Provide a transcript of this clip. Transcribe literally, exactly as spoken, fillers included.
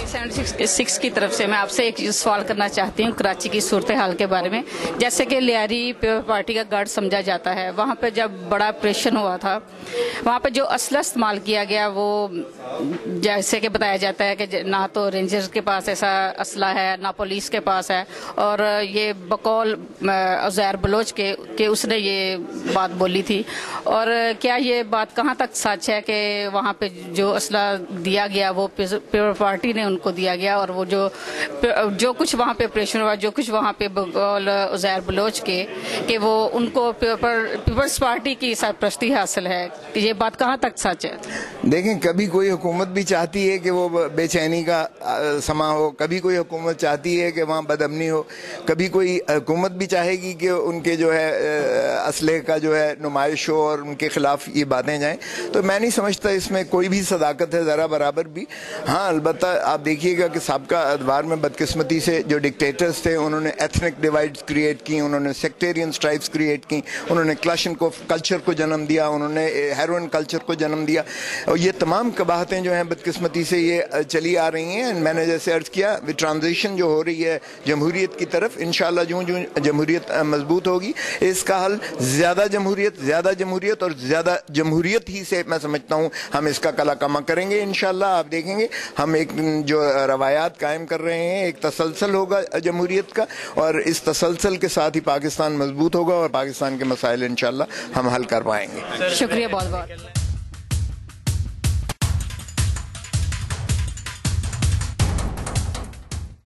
Seventy six की तरफ से मैं आपसे एक सवाल करना चाहती हूँ कराची की सूरत हाल के बारे में। जैसे कि लियारी पार्टी का गढ़ समझा जाता है, वहाँ पे जब बड़ा ऑपरेशन हुआ था, वहाँ पे जो असला इस्तेमाल किया गया वो जैसे कि बताया जाता है कि ना तो रेंजर्स के पास ऐसा असला है, ना पुलिस के पास है, और ये बकौल उज़ैर बलोच के कि उसने ये बात बोली थी। और क्या ये बात कहाँ तक सच है कि वहाँ पे जो असला दिया गया वो पीपल पार्टी ने उनको दिया गया, और वो जो जो कुछ वहाँ पे ऑपरेशन हुआ, जो कुछ वहाँ पे बकौल उज़ैर बलोच के कि वो उनको पीपल्स पार्टी की सरपरस्ती हासिल है, कि ये बात कहाँ तक सच है? देखें, कभी कोई हुकूमत भी चाहती है कि वो बेचैनी का समा हो, कभी कोई हुकूमत चाहती है कि वहाँ बदअमनी हो, कभी कोई हुकूमत भी चाहेगी कि उनके जो है असले का जो है नुमाइश हो और उनके खिलाफ ये बातें जाएं। तो मैं नहीं समझता इसमें कोई भी सदाकत है ज़रा बराबर भी। हाँ, अलबत्ता आप देखिएगा कि साबका अदवार में बदकिस्मती से जो डिक्टेटर्स थे उन्होंने एथनिक डिवाइड्स क्रिएट की, उन्होंने सेक्टेरियन स्ट्राइप्स क्रिएट की, उन्होंने क्लशन को कल्चर को जन्म दिया, उन्होंने हेरोइन कल्चर को जन्म दिया, और ये तमाम कबाहतें जो हैं बदकिस्मती से ये चली आ रही हैं। मैंने जैसे अर्ज़ किया, ट्रांजिशन जो हो रही है जमहूरियत की तरफ, इंशाअल्लाह जो जो जमहूरियत मजबूत होगी, इसका हल ज़्यादा जमहूरियत ज़्यादा जमहूरियत और ज़्यादा जमहूरियत ही से मैं समझता हूँ हम इसका कला कमा करेंगे इंशाअल्लाह। आप देखेंगे हम एक जो रवायात कायम कर रहे हैं, एक तसलसल होगा जमहूरियत का, और इस तसलसल के साथ ही पाकिस्तान मजबूत होगा और पाकिस्तान के मसाइल इंशाअल्लाह हम हल कर पाएंगे। शुक्रिया बहुत बहुत।